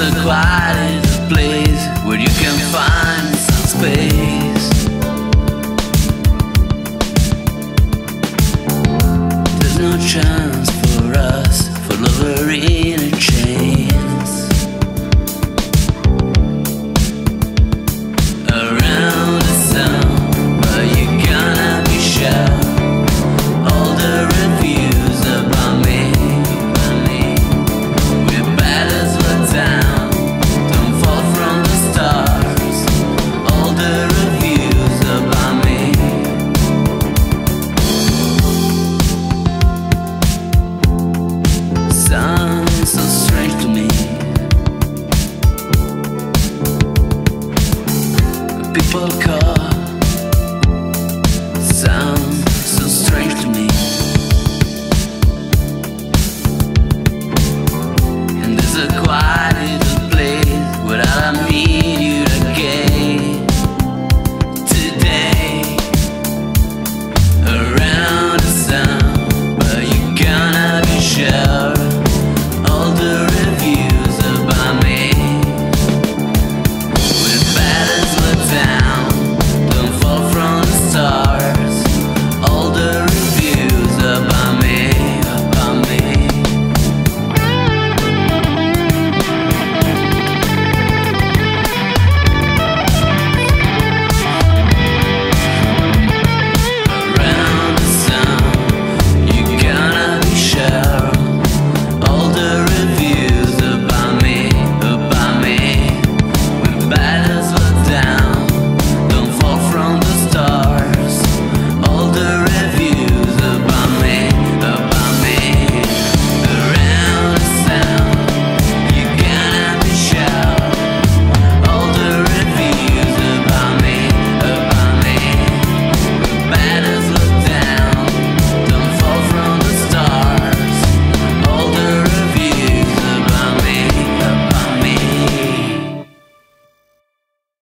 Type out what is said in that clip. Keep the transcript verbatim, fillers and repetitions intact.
the quietest place where you can find some space. There's no chance for us, for lover in a chains. Around the sun, but you gonna be sure. All the reviews about me, about me. We're bad as we're down, don't fall from the stars. All the reviews about me. Sounds so strange to me. People call